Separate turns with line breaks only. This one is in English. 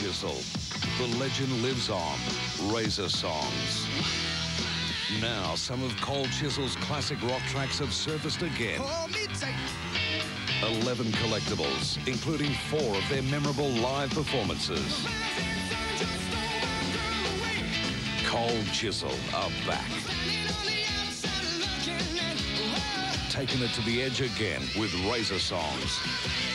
Chisel. The legend lives on. Razor Songs. Now, some of Cold Chisel's classic rock tracks have surfaced again. 11 collectibles, including 4 of their memorable live performances. Cold Chisel are back. Taking it to the edge again with Razor Songs.